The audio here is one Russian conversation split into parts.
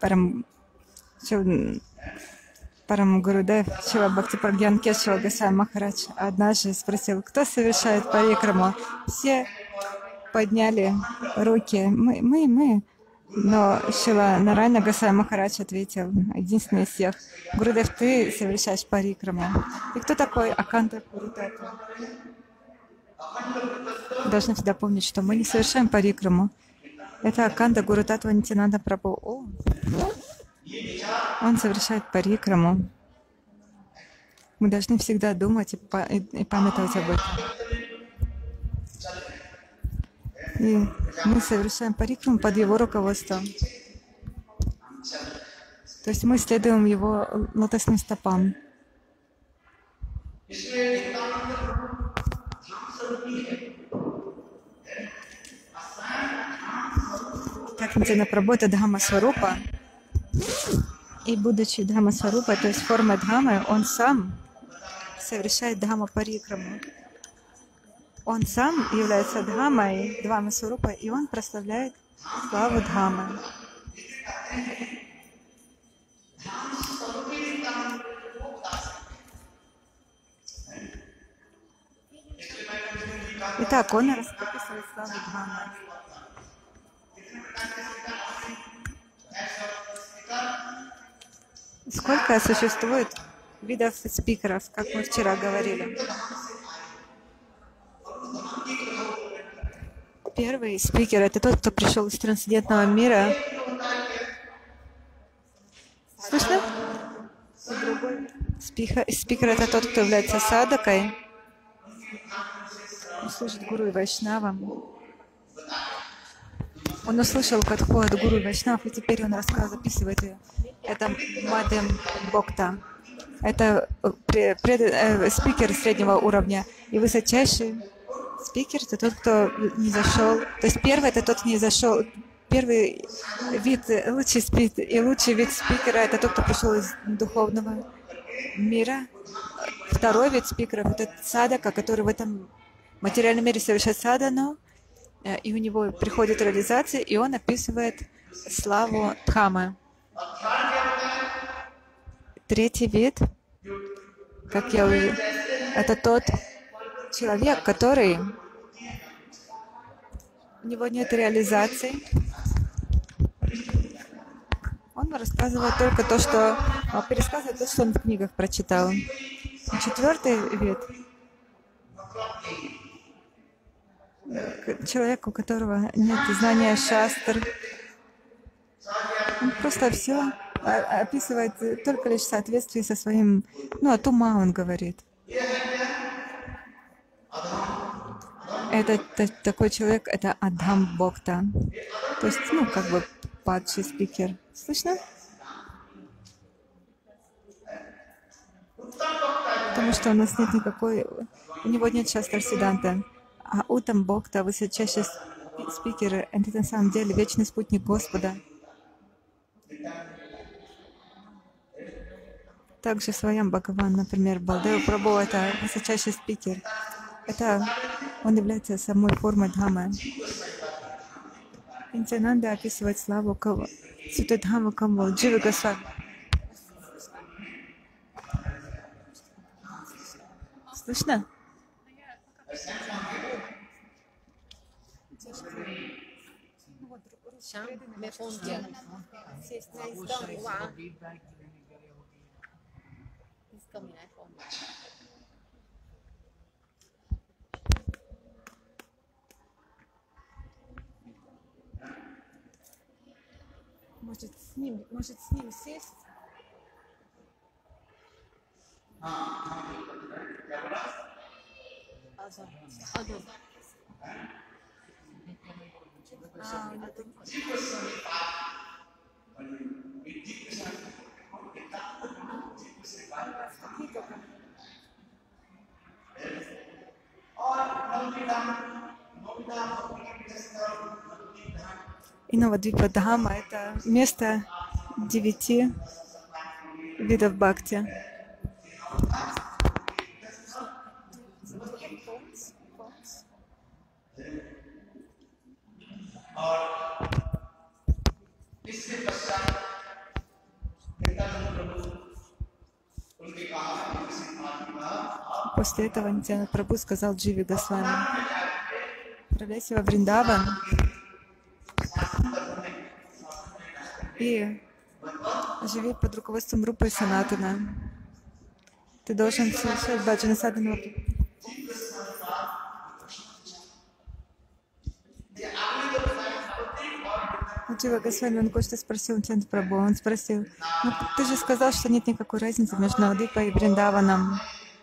Парам, Парам Гурудев Шила Бхактипрагьян Кешава Госвами Махарадж однажды спросил, кто совершает парикраму. Все подняли руки. Мы. Но Шила Нарайана Госвами Махарадж ответил, единственный из всех: Гурудев, ты совершаешь парикраму. И кто такой Аканта Гурудата? Должны всегда помнить, что мы не совершаем парикраму. Это Аканта Гурудата Нитянанда Прабху. Он совершает парикраму. Мы должны всегда думать и памятовать об этом. И мы совершаем парикраму под его руководством. То есть мы следуем его лотосным стопам. Как Нитянанда Прабху — это Дхамма Сварупа. И будучи Дхамма Сварупой, то есть формой Дхаммы, он сам совершает Дхамма парикраму. Он сам является Дхаммой, Дхамма Сварупой, и он прославляет славу Дхаммы. Итак, он описывает славу Дхаммы. Сколько существует видов спикеров, как мы вчера говорили? Первый спикер — это тот, кто пришел из трансцендентного мира. Слышно? Другой спикер — это тот, кто является садакой. Он служит гуру и вайшнавам. Он услышал катху от гуру и вайшнавов, и теперь он записывает ее. Это Мадхям Бхакта. Это спикер среднего уровня. И высочайший спикер — это тот, кто не зашел. То есть первый — это тот, кто не зашел. Первый вид, лучший вид спикера — это тот, кто пришел из духовного мира. Второй вид спикеров — это садака, который в этом материальном мире совершает садану, и у него приходит реализация, и он описывает славу Дхаммы. Третий вид, как я увидел, это тот человек, который у него нет реализации. Он рассказывает только то, что пересказывает то, что он в книгах прочитал. Четвертый вид — человек, у которого нет знания шастр. Он просто все описывает только лишь в соответствии со своим, от ума он говорит. Такой человек — это Адхам Бхакта. То есть, как бы падший спикер. Слышно? Потому что у нас нет никакой, у него нет шастр Сиддханта. А Уттам Бхакта, высочайший спикер, это на самом деле вечный спутник Господа. Также Своям Бхагаван, например, Балдева Прабху — это высочайший спикер. Он является самой формой Дхаммы. Нитянанда описывает славу кого? Святой Дхаммы кого? Джива Госвами. Слышно? Может с ним сесть? И Навадвипа Дхамма — это место 9 видов бхакти. После этого Нитьянанда Прабху сказал Дживи Госвами: отправляйся во Вриндаван и живи под руководством Рупы Санатана. Ты должен совершать баджана садхану. Джива Госвами, он кое-что спросил Нитьянанда Прабху. Он спросил: ну, ты же сказал, что нет никакой разницы между Навадвипой и Вриндаваном.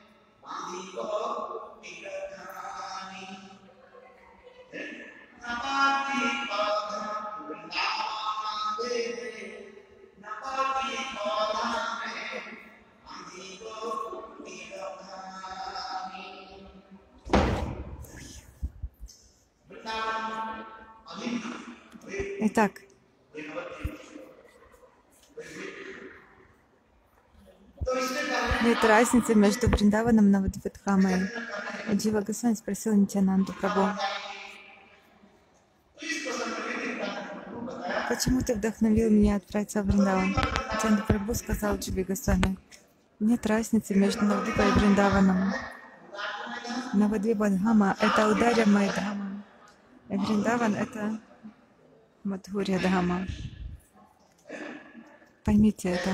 Итак, нет разницы между Вриндаваном и Навадвипадхамой. Джива Госвами спросил Нитьянанду Прабху: почему ты вдохновил меня отправиться в Вриндаван? Нитьянанда Прабху сказал Дживе Госвами: нет разницы между Навадвипой и Вриндаваном. Навадвипадхама — это Аударья Майдхама, и Вриндаван — это Мадхурья Дхама. Поймите это.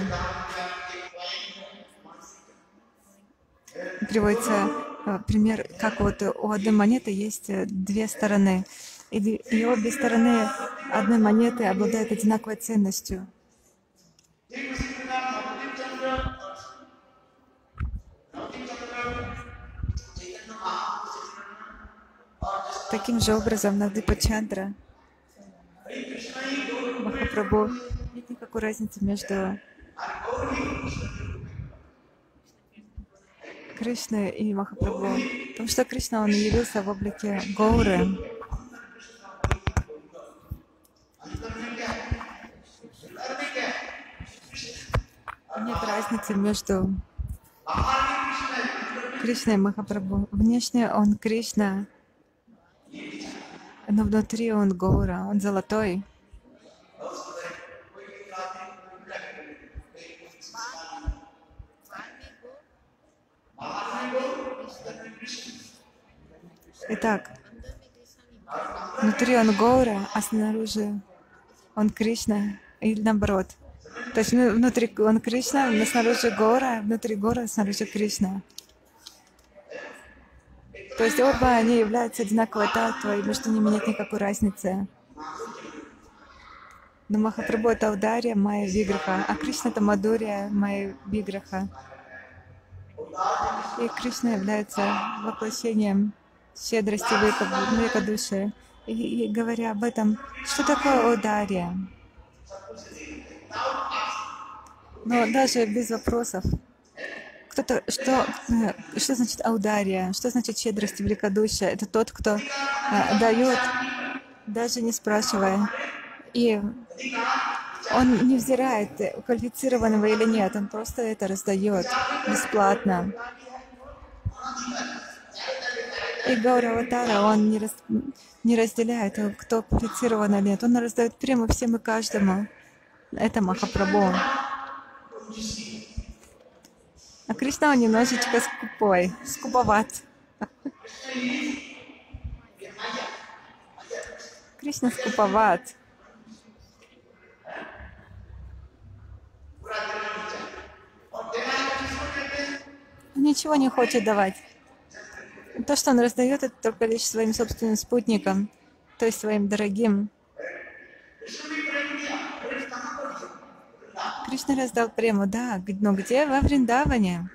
Приводится пример, как вот у одной монеты есть две стороны, и обе стороны одной монеты обладают одинаковой ценностью. Таким же образом, Навадвипа-чандра, Махапрабху, нет никакой разницы между Кришной и Махапрабху, потому что Кришна, он явился в облике Гауры. Нет разницы между Кришной и Махапрабху. Внешне он Кришна, но внутри он Гаура, он золотой. Итак, внутри он Гаура, а снаружи он Кришна, или наоборот. То есть внутри он Кришна, но снаружи Гаура, внутри Гаура, снаружи Кришна. То есть оба они являются одинаковой татвой, и между ними нет никакой разницы. Но Махапрабху — это Аударья Майя Виграха, а Кришна — это Мадхурья Майя Виграха. И Кришна является воплощением щедрости, великодушия. И говоря об этом, что такое Аударья? Но даже без вопросов. Что значит Аударья? Что значит щедрость и великодушие? Это тот, кто дает, даже не спрашивая. И он не взирает, квалифицированного или нет, он просто это раздает бесплатно. И Гаура Аватара, он не разделяет, кто квалифицирован или нет. Он раздает прямо всем и каждому. Это Махапрабху. А Кришна, он немножечко скуповат. Кришна скуповат. Он ничего не хочет давать. То, что он раздает, это только лишь своим собственным спутникам, то есть своим дорогим. Кришна раздал прему, да, но где? Во Вриндаване.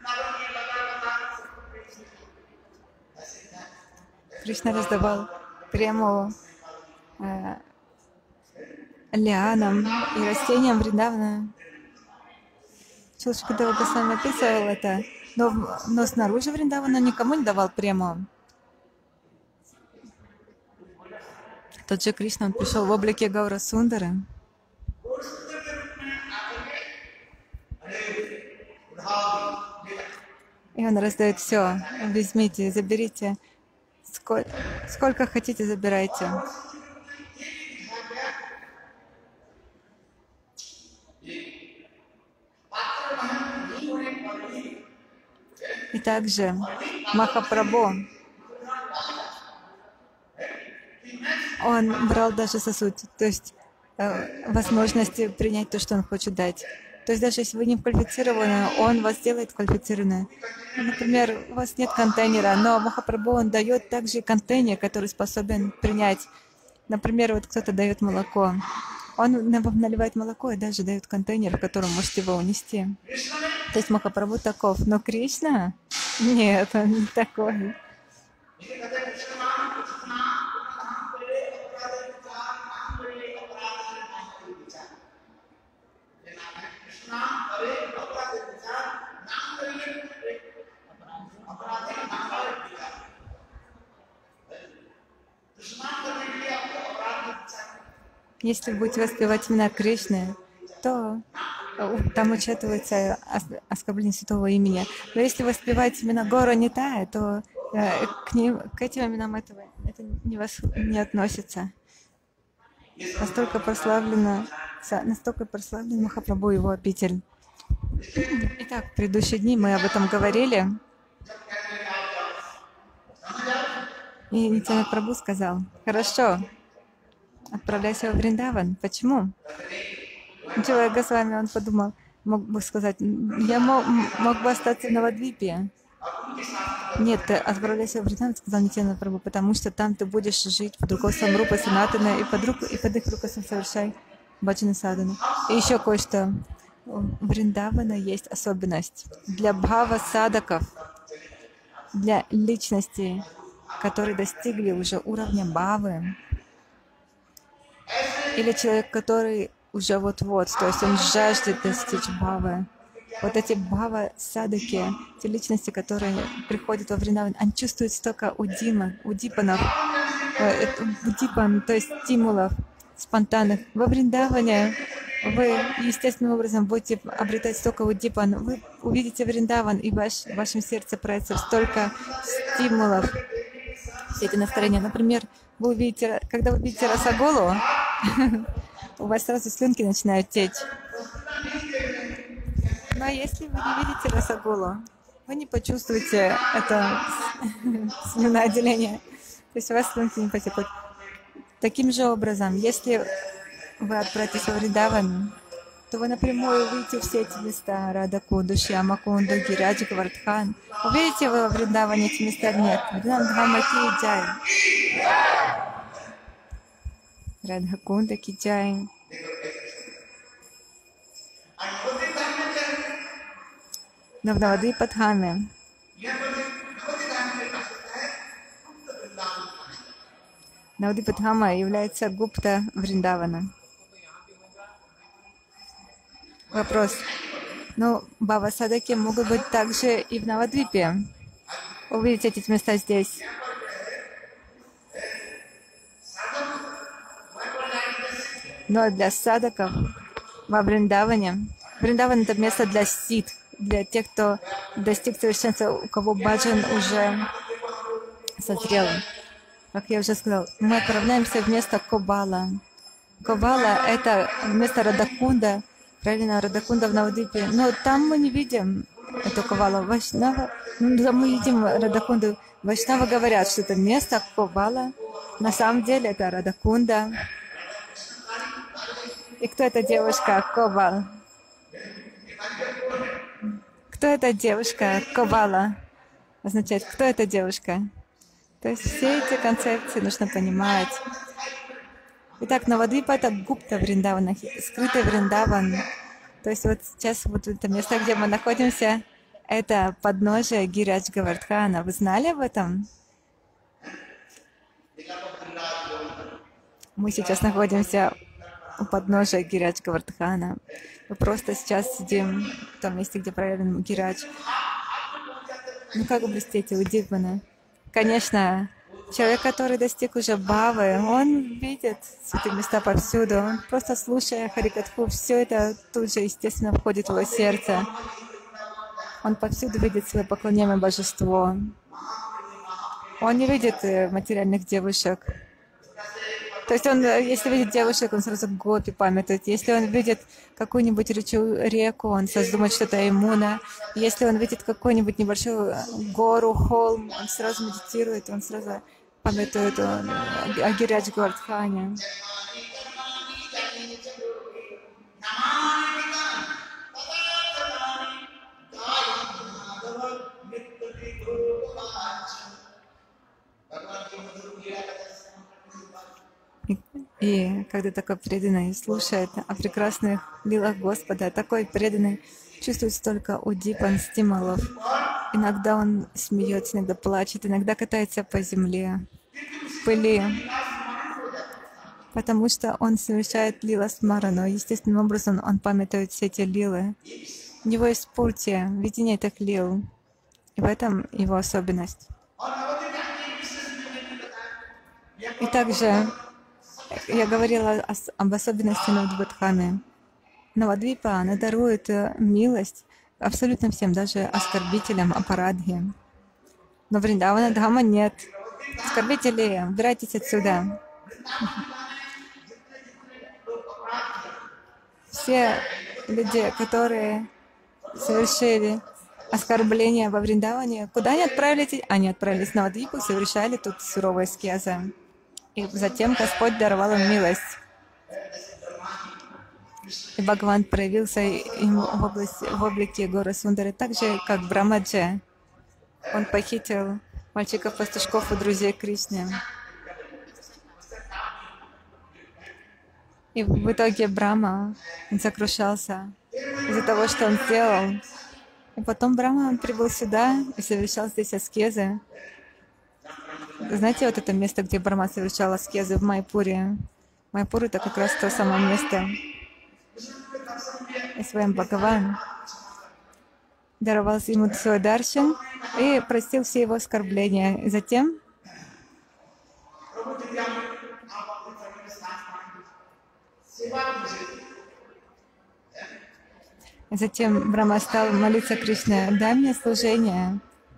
Кришна раздавал прему лианам и растениям Вриндавана. Шилшукадева Госвами описывал это, но снаружи Вриндавана никому не давал прему. Тот же Кришна, он пришел в облике Гаура Сундары. И он раздает все. Возьмите, заберите. Сколько хотите, забирайте. И также Махапрабху, он брал даже сосуд, то есть возможности принять то, что он хочет дать. То есть даже если вы не квалифицированы, он вас делает квалифицированным. Например, у вас нет контейнера, но Махапрабху, он дает также контейнер, который способен принять. Например, вот кто-то дает молоко. Он вам наливает молоко и даже дает контейнер, в котором можете его унести. То есть Махапрабху таков. Но Кришна? Нет, он не такой. Если будете воспевать имена Кришны, то там учитывается оскорбление святого имени. Но если воспевать имена Гора Нитая, то к этим именам это не относится. Настолько прославлен Махапрабху и его обитель. Итак, в предыдущие дни мы об этом говорили. И Нитьянанда Прабху сказал: хорошо, отправляйся во Вриндаван. Почему? Дживая Госвами, он подумал, мог бы сказать: я мог бы остаться в Навадвипе. Нет, ты отправляйся в Вриндаван, сказал Нитьянанда Прабху, потому что там ты будешь жить под руководством Рупы Санатана и под их руководством совершай баджана садану. И еще кое-что. У Вриндавана есть особенность. Для бхава садаков, для личностей, которые достигли уже уровня бхавы, или человек, который уже вот-вот, то есть он жаждет достичь бхавы. Вот эти бхава-садаки, те личности, которые приходят во Вриндаван, они чувствуют столько удипанов, то есть стимулов спонтанных. Во Вриндаване вы естественным образом будете обретать столько удипан. Вы увидите Вриндаван, и в вашем сердце проявится столько стимулов, все эти настроения. Например, когда вы видите Расаголу, у вас сразу слюнки начинают течь. Но если вы не видите Расаголу, вы не почувствуете это слюноотделение. То есть у вас слюнки не потекут. Таким же образом, если вы отправитесь во Вриндаван, то вы напрямую увидите все эти места: Радакунду, Шьямакунду, Гираджи, Гавардхан. Увидите вы во Вриндаване эти места или нет? Вриндаван Ки Джай. Радхакунда Ки Джай. Но в Навадвипадхаме Навадвипадхама является Гупта Вриндавана. Вопрос. Ну, бхава-садаки могут быть также и в Навадвипе. Увидите эти места здесь. Но для садаков во Вриндаване, Вриндаван — это место для сидх, для тех, кто достиг совершенства, у кого баджан уже созрел. Как я уже сказал, мы отправляемся в место Кобала. Кобала — это место Радакунда, правильно, Радакунда в Навадвипе. Но там мы не видим эту Кобалу. Вайшнава, мы видим Радакунду. Вайшнавы говорят, что это место Кобала. На самом деле это Радакунда. И кто эта девушка Кобал? Кто эта девушка Кобала? Означает, кто эта девушка? То есть все эти концепции нужно понимать. Итак, Навадвипа — это Гупта Вриндавана, скрытый Вриндаван. То есть вот сейчас вот это место, где мы находимся, это подножие Гирадж Гавардхана. Вы знали об этом? Мы сейчас находимся у подножия Гирадж Гавардхана. Мы просто сейчас сидим в том месте, где проявлен Гирадж. Ну как блестите, удивлены. Конечно, человек, который достиг уже бхавы, он видит эти места повсюду. Он просто слушая Харикатху, все это тут же, естественно, входит в его сердце. Он повсюду видит свое поклонение божеству. Он не видит материальных девушек. То есть он, если видит девушек, он сразу гопи памятует. Если он видит какую-нибудь реку, он сразу думает что-то иммуна. Если он видит какую-нибудь небольшую гору, холм, он сразу медитирует, он сразу памятует о Гириадж Гвардхане. И когда такой преданный слушает о прекрасных лилах Господа, такой преданный чувствует столько удипан, стимулов. Иногда он смеется, иногда плачет, иногда катается по земле, в пыли, потому что он совершает лила смарану. Естественным образом он памятует все эти лилы. У него есть пурти, видение этих лил, и в этом его особенность. И также я говорила об особенности Навадвипы. Навадвипа, она дарует милость абсолютно всем, даже оскорбителям, апарадхи. Но Вриндавана Дхама нет. Оскорбители, убирайтесь отсюда. Все люди, которые совершили оскорбления во Вриндаване, куда они отправились? Они отправились в Навадвипу, совершали тут суровые аскезы. И затем Господь даровал им милость. И Бхагаван проявился им в облике Гора Сундары, так же, как Брамаджа. Он похитил мальчиков-пастушков и друзей Кришны. И в итоге Брахма, он сокрушался из-за того, что он сделал. И потом Брахма прибыл сюда и совершал здесь аскезы. Знаете, вот это место, где Брахма совершал аскезы в Майпуре? Майпур — это как раз то самое место. И своим Бхагаван даровал ему свой даршан и простил все его оскорбления. И затем Брахма стал молиться Кришне: «Дай мне служение».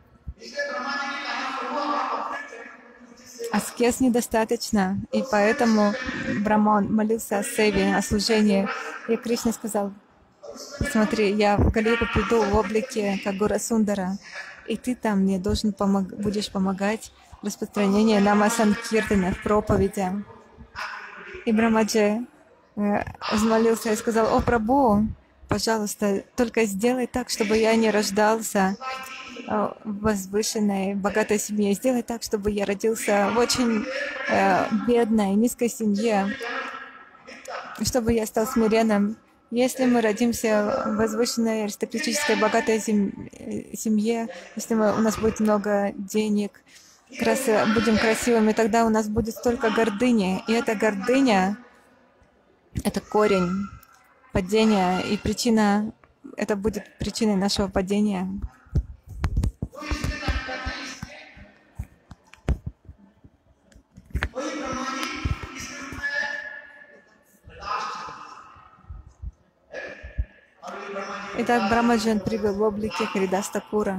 Аскез недостаточно, и поэтому Брахма молился о севе, о служении. И Кришна сказал: «Смотри, я в Калигу приду в облике как Гора Сундара, и ты там мне будешь помогать в распространении нама санкиртана, в проповеди». И Брамаджи взмолился и сказал: «О, Прабху, пожалуйста, только сделай так, чтобы я не рождался в возвышенной, богатой семье. Сделай так, чтобы я родился в очень бедной, низкой семье, чтобы я стал смиренным. Если мы родимся в возвышенной, аристократической, богатой семье, если у нас будет много денег, будем красивыми, тогда у нас будет столько гордыни. И эта гордыня — это корень падения, и это будет причиной нашего падения». Итак, Брамаджан прибыл в облике Харидас Такура.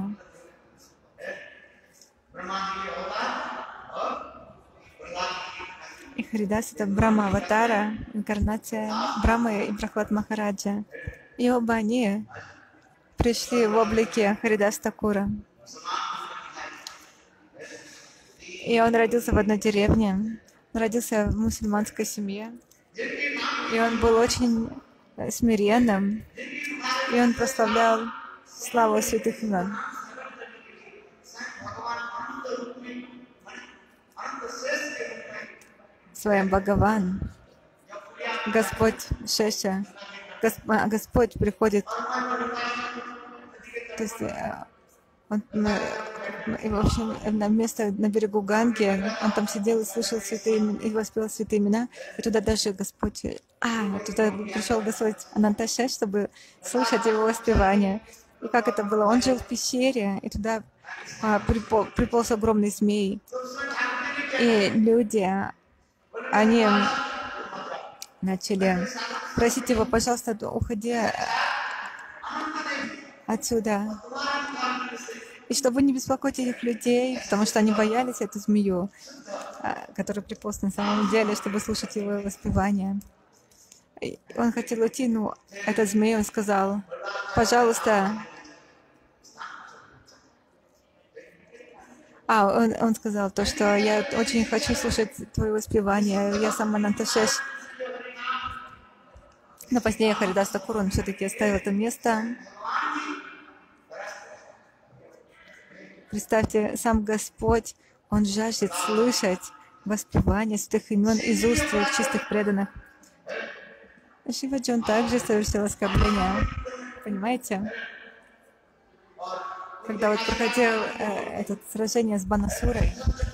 И Харидас — это Брахма Аватара, инкарнация Брахмы и Прахлад Махараджа. И оба они пришли в облике Харидас Такура. И он родился в одной деревне, он родился в мусульманской семье. И он был очень смиренным, и он прославлял славу святых имен. Своим Бхагаван, Господь Шеша, Господь приходит, то есть он, и, в общем, на место на берегу Ганги, он там сидел и слышал святые имена, и воспевал святые имена, и туда даже Господь, туда пришел Господь Ананташеш, чтобы слушать его воспевание. И как это было? Он жил в пещере, и туда приполз огромный змей. И люди, они начали просить его: «Пожалуйста, уходи отсюда». И чтобы не беспокоить этих людей, потому что они боялись эту змею, которая приполз на самом деле, чтобы слушать его воспевание. И он хотел уйти, но этот змей, он сказал: пожалуйста. Он сказал то, что я очень хочу слушать твое воспевание, я сам Ананташеш. Но позднее Харидас Такур, он все-таки оставил это место. Представьте, сам Господь, Он жаждет слышать воспевание святых имен из уст своих чистых преданных. Шиваджи, он также совершил оскорбление. Понимаете? Когда вот проходил это сражение с Банасурой,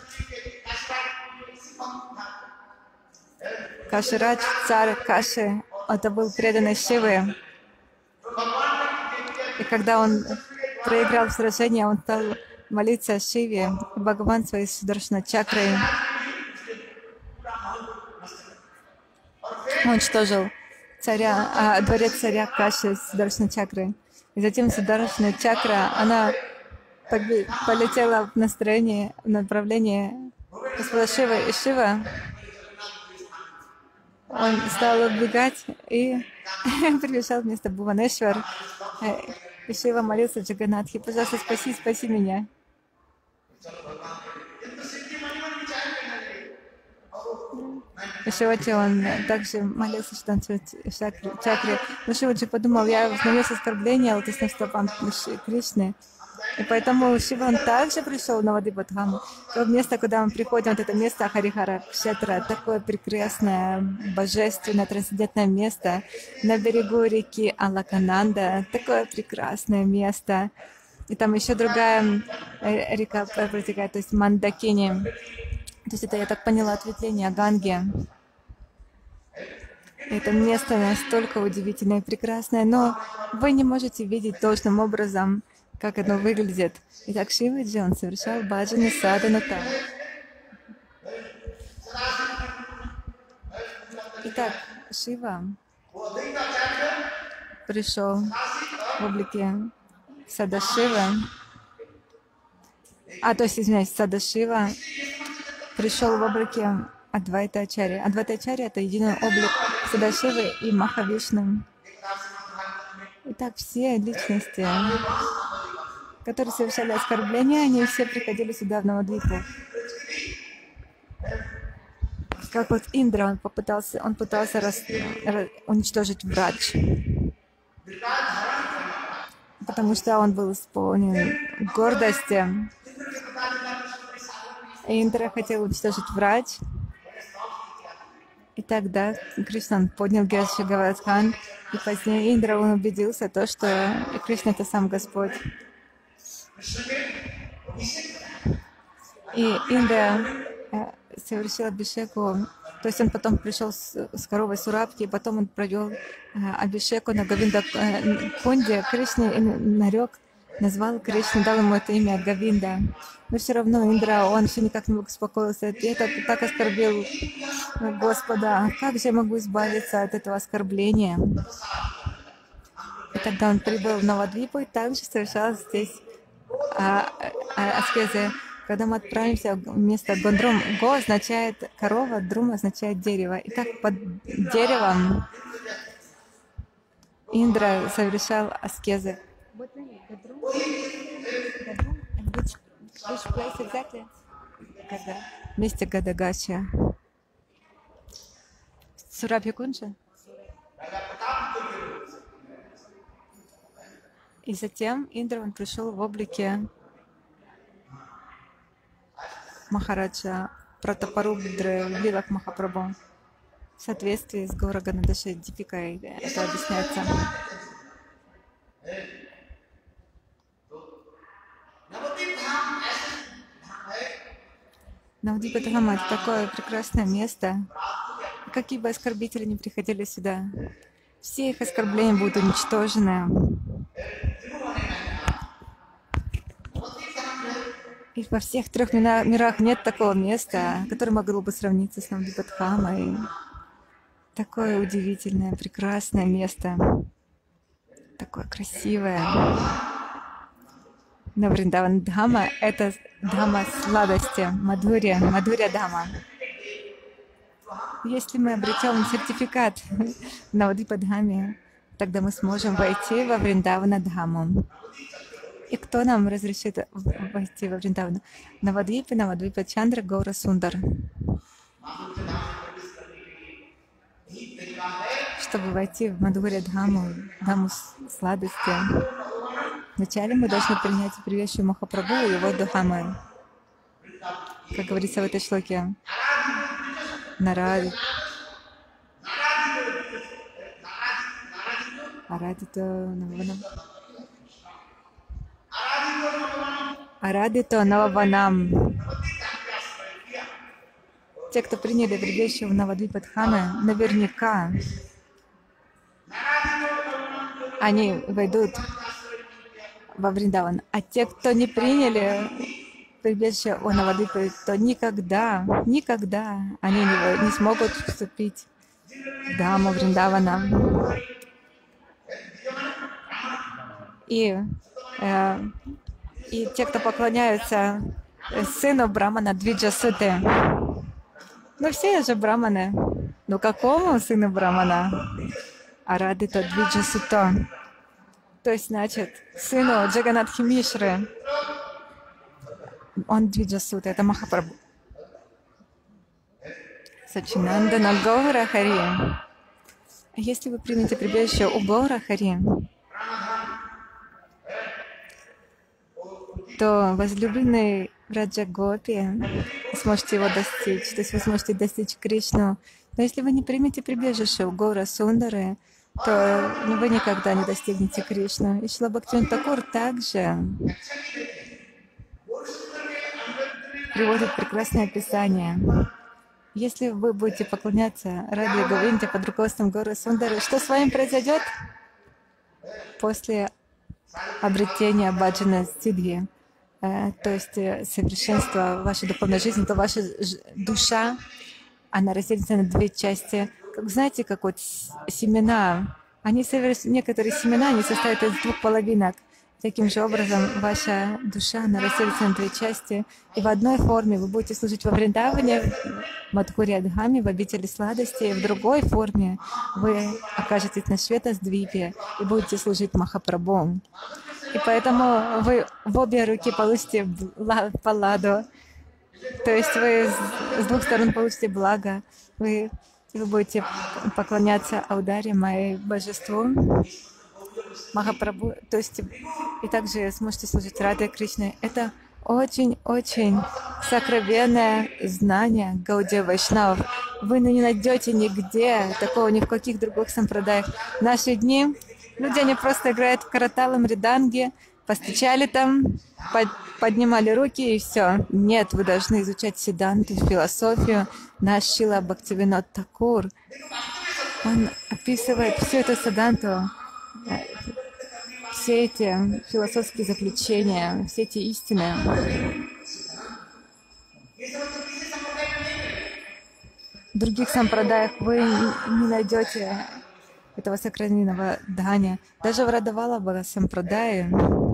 Каширадж, царь Каши, это был преданный Шивы. И когда он проиграл сражение, он стал молиться Шиве, и Бхагаван своей Сударшана чакрой уничтожил дворец царя Каши с Сударшана чакрой. И затем Сударшана чакра, она полетела в направлении Господа Шивы. И Шива, он стал убегать и прибежал вместо Бхуванешвар. И Шива молился Джаганатхе: пожалуйста, спаси меня. И Шиваджи, он также молился чакре. Но Шиваджи подумал: я нанес оскорбление лотосным стопам Кришны. И поэтому Шива, он также пришел на воды Бадхаму. То место, куда мы приходим, вот это место Харихара Кшетра, такое прекрасное, божественное, трансцендентное место на берегу реки Алакананда, такое прекрасное место. И там еще другая река протекает, то есть Мандакини. То есть это, я так поняла, ответвление Ганги. Это место настолько удивительное и прекрасное, но вы не можете видеть должным образом, как оно выглядит. Итак, Шиваджи, он совершал баджаны садану там. Итак, Шива пришел в облике Садашивы. То есть, извиняюсь, Садашива пришел в облике Адвайта Ачарьи. Адвайта Ачарьи — это единый облик Садашивы и Махавишну. Итак, все личности, которые совершали оскорбления, они все приходили сюда, в Навадвипу. Как вот Индра, он пытался уничтожить Брадж, потому что он был исполнен гордости. И Индра хотел уничтожить Брадж. И тогда Кришна поднял Герши Гавардхан, и позднее Индра, он убедился, что Кришна — это сам Господь. И Индра совершил абхишеку, то есть он потом пришел с коровой Сурабхи, и потом он провел абхишеку на Говинда Кунде. Кришне назвал Кришну, дал ему это имя Говинда. Но все равно Индра, он все никак не мог успокоиться. И это так оскорбил Господа. Как же я могу избавиться от этого оскорбления? И тогда он прибыл в Навадвипу и также совершал здесь аскезы. Когда мы отправимся в место Гондрум, Го означает корова, Друм означает дерево. И так под деревом Индра совершал аскезы. Which place exactly? В месте Гадагача. Сурабхи-кунджа. И затем Индра, он пришел в облике Махараджа Пратапарубдры в лилах Махапрабху. В соответствии с Гаура Ганадаши Дипикой это объясняется. Навадвипа Дхама — это такое прекрасное место. Какие бы оскорбители ни приходили сюда, все их оскорбления будут уничтожены. И во всех трех мирах нет такого места, которое могло бы сравниться с Навадвипа Дхамой. Такое удивительное, прекрасное место. Такое красивое. Но Вриндаван Дхама — это Дхама сладости, Мадхурия, Мадхурия Дхама. Если мы обретем сертификат Навадвипа Дхаме, тогда мы сможем войти во Вриндавана Дхаму. И кто нам разрешит войти во Вриндавана? Навадвипа Чандра Гаура Сундар. Чтобы войти в Мадхурия Дхаму, Дхаму сладости, вначале мы должны принять и приветствие Махапрабху и его Дхамы. Как говорится в этой шлоке, Нарад, Арадито Нававанам. Те, кто приняли прибежище в Навадвипа Дхаме, наверняка они войдут во Вриндаван. А те, кто не приняли прибежище у Навадвипы, то никогда они не смогут вступить в Дхаму Вриндавана. И те, кто поклоняются сыну Брамана Двиджасуты, ну все же браманы. Ну какому сыну Брамана? Арадита Двиджасуто. То есть, значит, сыну Джаганатхи Мишры. Он Двиджасута, это Махапрабху. Сачинандана Гаура Хари. Если вы примете прибежище у Гаура Хари, то возлюбленный Раджа Гопи, вы сможете его достичь, то есть вы сможете достичь Кришну. Но если вы не примете прибежище у Гаура Сундары, то вы никогда не достигнете Кришну. И Шрила Бхактивинода Тхакур также приводит прекрасное описание. Если вы будете поклоняться Радхе Говинде под руководством Гауры Сундары, что с вами произойдет после обретения баджана сиддхи, то есть совершенства вашей духовной жизни, то ваша душа, она разделится на две части. Как знаете, как вот семена, некоторые семена, они состоят из двух половинок. Таким же образом, ваша душа, она разделится на две части. И в одной форме вы будете служить во Вриндаване, в Мадхурия Дхаме, в обители сладости, и в другой форме вы окажетесь на Шветас-двипе и будете служить Махапрабху. И поэтому вы в обе руки получите палладу. То есть вы с двух сторон получите благо. Вы будете поклоняться Аударе, моей божеству, Махапрабху, то есть и также сможете служить Радхе Кришне. Это очень-очень сокровенное знание Гаудия Вайшнав. Вы не найдете нигде такого, ни в каких других сампрадаях. В наши дни люди, они просто играют в караталам, мриданги, постучали там, поднимали руки и все. Нет, вы должны изучать сиддханту, философию. Наш Шрила Бхактивинода Тхакур, он описывает всю эту сиддханту, все эти философские заключения, все эти истины. В других сампрадаях вы не найдете этого сокровенного дхания. Даже в Радавалабха сампрадае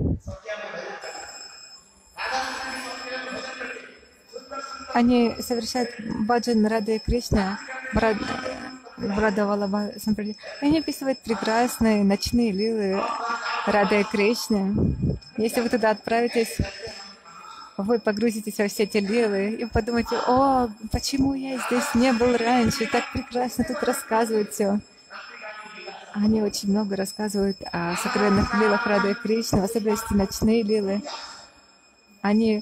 они совершают баджан Радхе Кришна в Радавалабха сампрадае. Они описывают прекрасные ночные лилы Радхе Кришны. Если вы туда отправитесь, вы погрузитесь во все эти лилы и подумаете: о, почему я здесь не был раньше, так прекрасно тут рассказывают все. Они очень много рассказывают о сокровенных лилах Радхе Кришны, в особенности ночные лилы. Они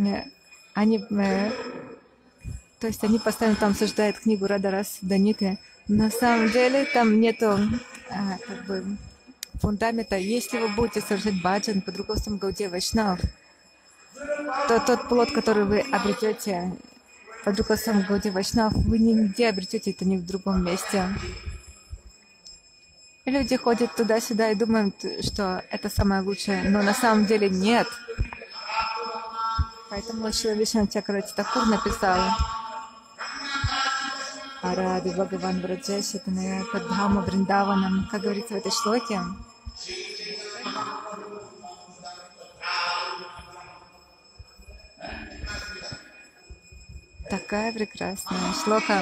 постоянно там обсуждают книгу Радарас Даниты. На самом деле там нету фундамента. Если вы будете совершать баджан под руководством Гаудия Вайшнав, то тот плод, который вы обретете под руководством Гаудия Вайшнав, вы нигде обретете это, ни в другом месте. Люди ходят туда-сюда и думают, что это самое лучшее, но на самом деле нет. Поэтому Шрила Вишванатх Чакраварти Тхакур написал: Аради Бхагаван Враджешатане Кадхама Вриндаванам, как говорится в этой шлоке. Такая прекрасная шлока.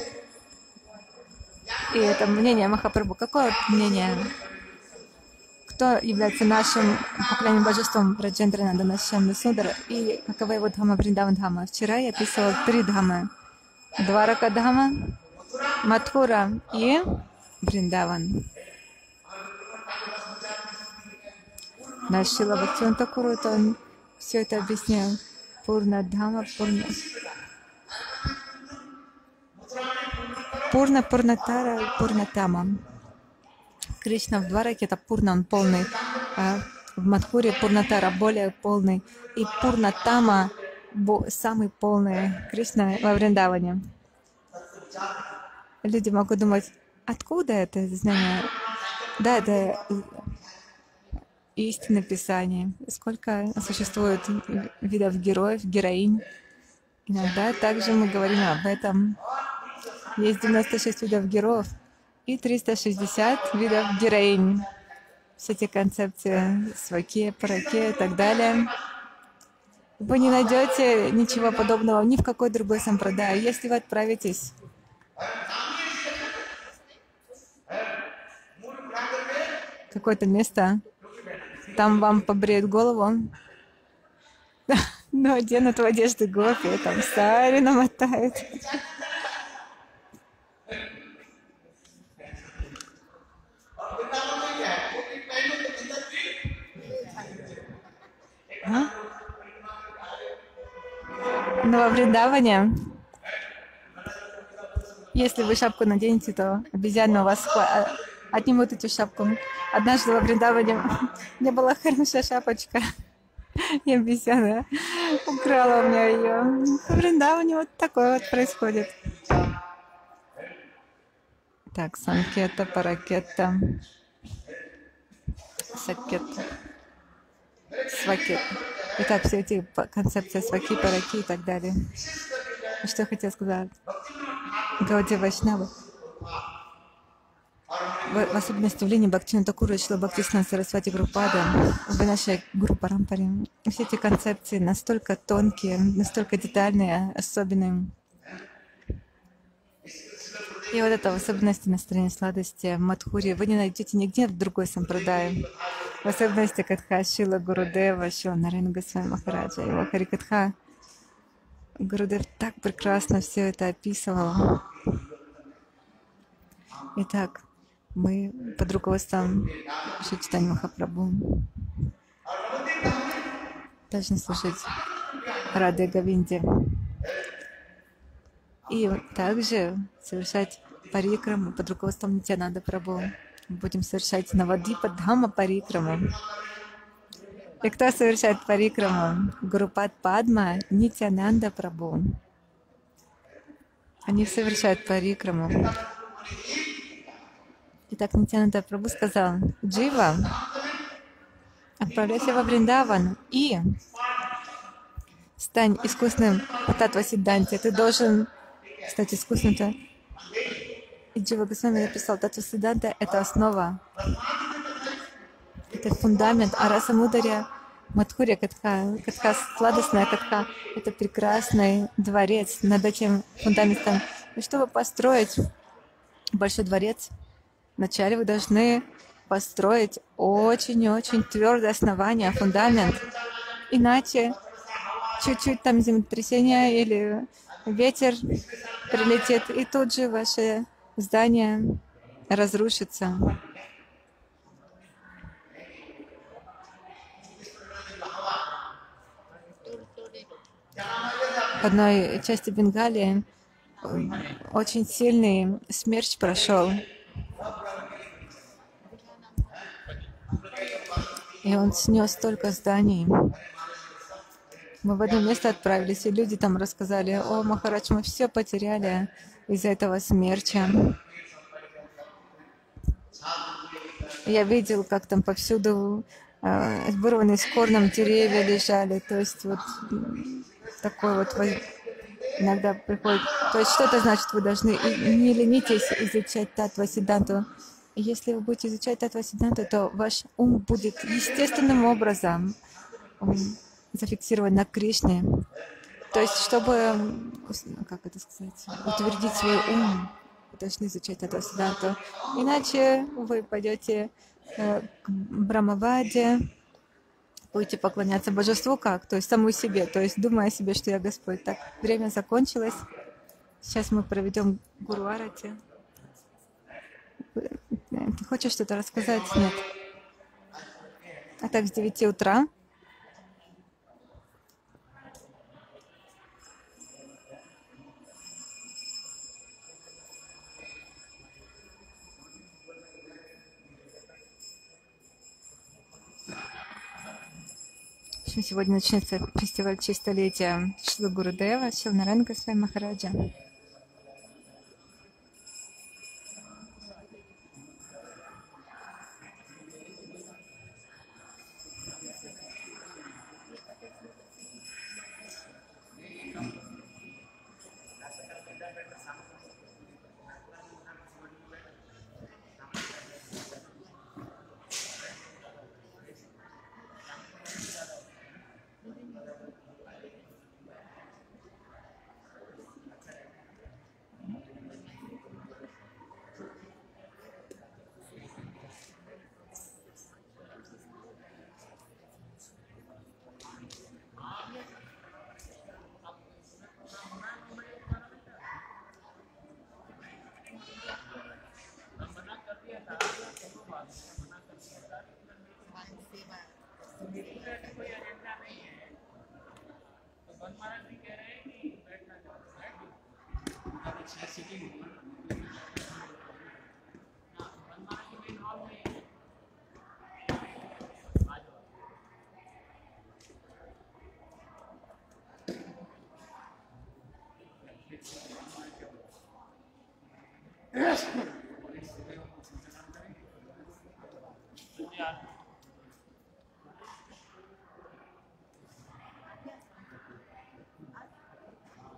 И это мнение Махапрабху. Какое мнение? Кто является нашим поклонением божеством Раджендрананда Шьямы Сундара и какова его дхама Вриндаван Дхама? Вчера я описывала 3 дхамы. Дварака Дхама, Матхура и Вриндаван. Наш Шрила Бхактивинода Тхакур, он все это объяснял. Пурна Дхама, Пурна Пурнатара, Пурнатама. Кришна в Двараке это Пурна, он полный. А в Мадхуре Пурнатара более полный. И Пурнатама самый полный. Кришна во Вриндаване. Люди могут думать, откуда это знание? Да, это истинное Писание. Сколько существует видов героев, героинь. Иногда также мы говорим об этом. Есть 96 видов героев и 360 видов героинь. Все эти концепции сваки, параки и так далее. Вы не найдете ничего подобного ни в какой другой сампрадае. Если вы отправитесь в какое-то место, там вам побреют голову, но оденут в одежды гопи, там сари намотают. Но во Вриндаване, если вы шапку наденете, то обезьяны у вас отнимут эту шапку. Однажды во Вриндаване у меня была хорошая шапочка, и обезьяна украла у меня ее. В Вриндаване вот такое вот происходит. Так, санкета, паракета, сакета, свакета. Итак, все эти концепции сваки, параки и так далее. Что я хотела сказать? Гаудия Вайшнава. В особенности в линии Бхактивинода Тхакура и Шрила Бхактисиданта Сарасвати Прабхупада, в нашей Гуру Парампаре, все эти концепции настолько тонкие, настолько детальные, особенные. И вот это в особенности настроение сладости в Мадхуре вы не найдете нигде в другой сампрадае. В особенности Катха Шрила Гурудева, Шрила Нараяна Госвами Махараджа, его Харикатха. Гурудев так прекрасно все это описывал. Итак, мы под руководством Шри Чайтанья Махапрабху должны слушать Рады Говинде. И также совершать парикраму под руководством Нитьянанда Прабху. Будем совершать Навадвипа Дхамма парикраму. И кто совершает парикраму? Гурупад Падма, Нитьянанда Прабху. Они совершают парикраму. Итак, Нитьянанда Прабху сказал: Джива, отправляйся во Вриндаван и стань искусным в Татва-сиддханте. Ты должен стать искусным. И Джива Госвами написал: Татва-сиддханта — это основа, это фундамент, а раса мударья, Мадхурья Катха, Катха сладостная Катха — это прекрасный дворец над этим фундаментом. И чтобы построить большой дворец, вначале вы должны построить очень-очень твердое основание, фундамент. Иначе чуть-чуть там землетрясение или ветер прилетит, и тут же ваше здание разрушится. В одной части Бенгалии очень сильный смерч прошел. И он снес столько зданий. Мы в одно место отправились, и люди там рассказали: о, Махарадж, мы все потеряли из-за этого смерча. Я видел, как там повсюду вырванные с корнем деревья лежали. То есть вот такой вот иногда приходит. То есть что это значит? Вы должны не ленитесь изучать Татва-сиддханту. И если вы будете изучать Татва-сиддханту, то ваш ум будет естественным образом зафиксирован на Кришне. То есть, чтобы, как это сказать, утвердить свой ум, вы должны изучать это Сиддханту. Иначе вы пойдете к Брамаваде, будете поклоняться божеству как? То есть саму себе, то есть думая о себе, что я Господь. Так, время закончилось. Сейчас мы проведем Гуру Арати. Ты хочешь что-то рассказать? Нет. А так, с 9 утра. В общем, сегодня начнется фестиваль чистолетия Шрила Гурудева, Шилнарен Госвами Махараджа.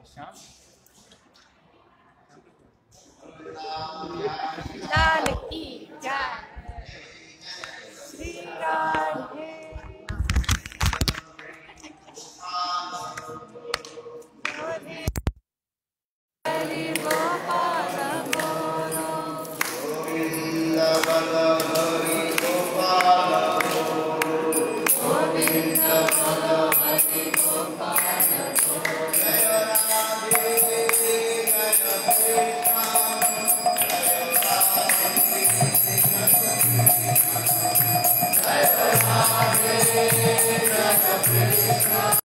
Lalaki.